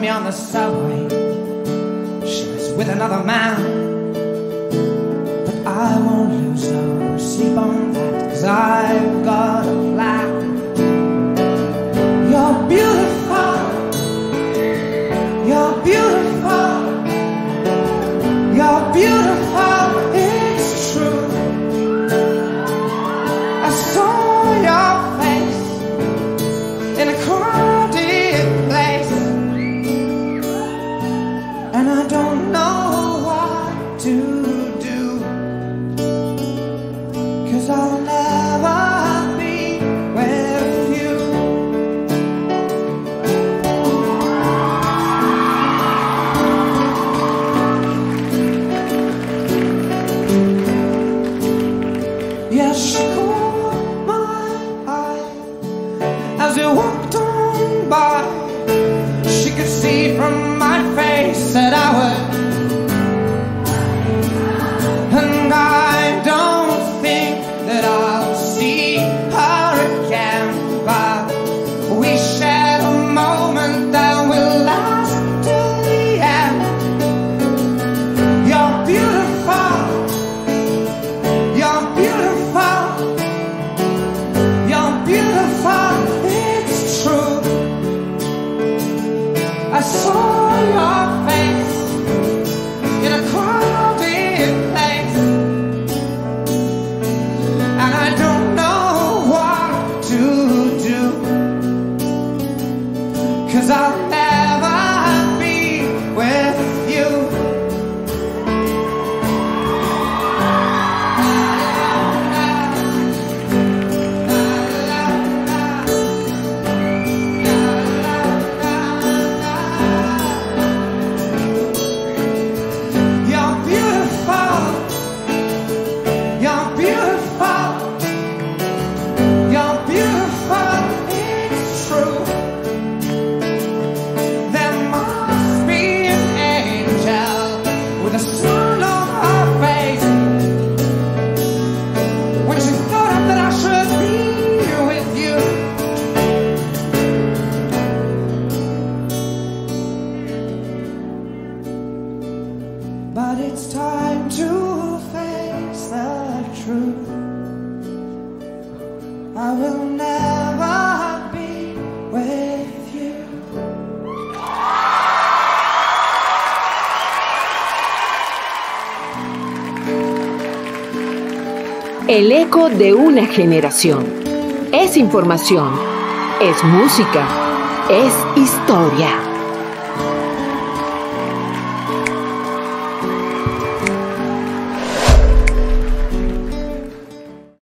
me on the subway. She was with another man, but I won't lose no sleep on that, 'cause I've got a plan. You're beautiful, you're beautiful, you're beautiful, it's true. I saw your face in a crowded place, and I don't know what to do, 'cause I'll never be with you. Yes, she caught my eye as we walked on by. She could see from my face that I was, and I don't think that I'll see her again, but we shared a moment that will last till the end. You're beautiful, you're beautiful, you're beautiful, it's true. I saw your face in a crowded place, and I don't know what to do, 'cause I'll never be with you. You're beautiful, you're beautiful, you're beautiful, it's true. There must be an angel with a smile on her face when she thought up that I should be with you. But it's time to face the truth. I will never be with you. El eco de una generación. Es información, es música, es historia.